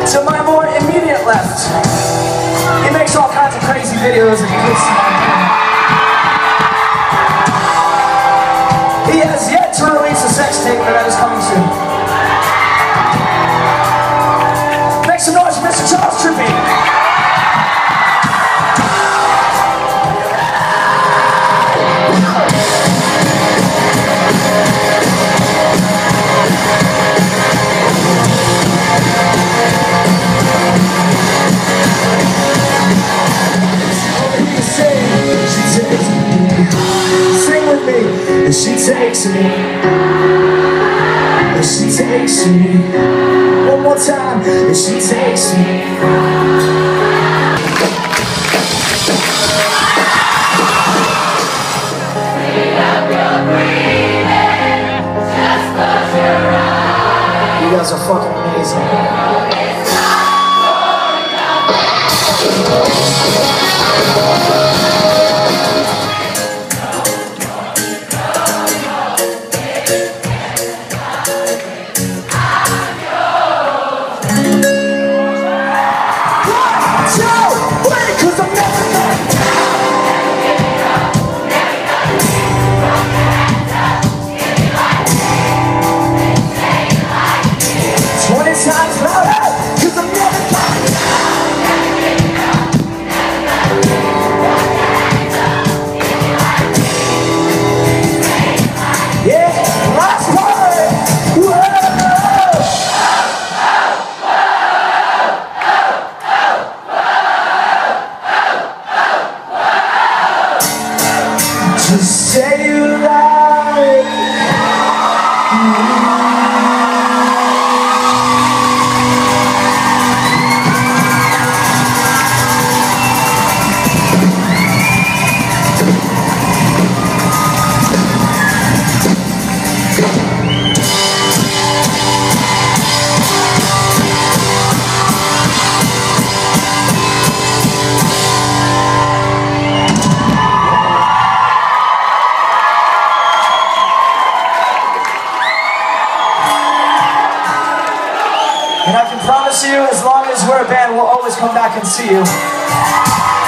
To my more immediate left, he makes all kinds of crazy videos and clips. He has yet to release a sex tape, but that is coming soon. Make some noise for Mr. Charles Trippy. She takes me, and she takes me, one more time, and she takes me. You guys are fucking amazing. Just say you like and I can promise you, as long as we're a band, we'll always come back and see you.